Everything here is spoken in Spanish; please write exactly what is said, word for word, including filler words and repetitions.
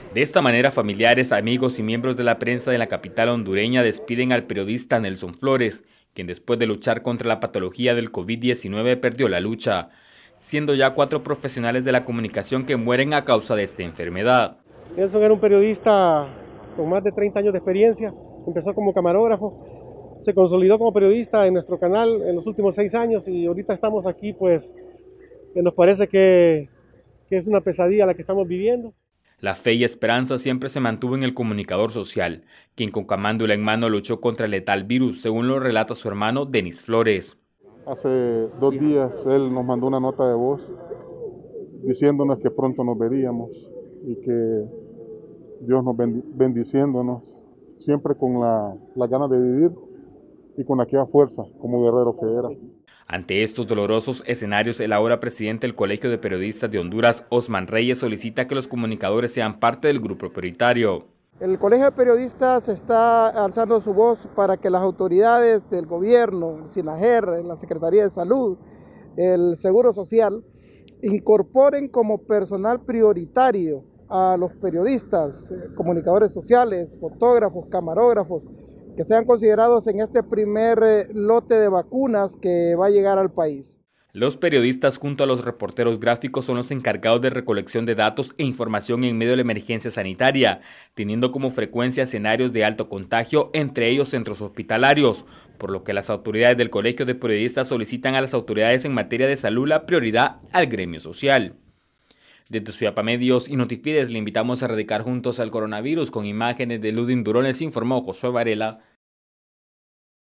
De esta manera, familiares, amigos y miembros de la prensa de la capital hondureña despiden al periodista Nelson Flores, quien después de luchar contra la patología del COVID diecinueve perdió la lucha, siendo ya cuatro profesionales de la comunicación que mueren a causa de esta enfermedad. Nelson era un periodista con más de treinta años de experiencia, empezó como camarógrafo, se consolidó como periodista en nuestro canal en los últimos seis años y ahorita estamos aquí, pues que nos parece que, que es una pesadilla la que estamos viviendo. La fe y esperanza siempre se mantuvo en el comunicador social, quien con camándula en mano luchó contra el letal virus, según lo relata su hermano Denis Flores. Hace dos días él nos mandó una nota de voz diciéndonos que pronto nos veríamos y que Dios nos bendiciéndonos, siempre con la, la ganas de vivir y con aquella fuerza como guerrero que era. Ante estos dolorosos escenarios, el ahora presidente del Colegio de Periodistas de Honduras, Osman Reyes, solicita que los comunicadores sean parte del grupo prioritario. El Colegio de Periodistas está alzando su voz para que las autoridades del gobierno, el SINAGER, la Secretaría de Salud, el Seguro Social, incorporen como personal prioritario a los periodistas, eh, comunicadores sociales, fotógrafos, camarógrafos, que sean considerados en este primer eh, lote de vacunas que va a llegar al país. Los periodistas junto a los reporteros gráficos son los encargados de recolección de datos e información en medio de la emergencia sanitaria, teniendo como frecuencia escenarios de alto contagio, entre ellos centros hospitalarios, por lo que las autoridades del Colegio de Periodistas solicitan a las autoridades en materia de salud la prioridad al gremio social. Desde Suyapa Medios y Notifides le invitamos a erradicar juntos al coronavirus con imágenes de Ludin Durón, les informó Josué Varela.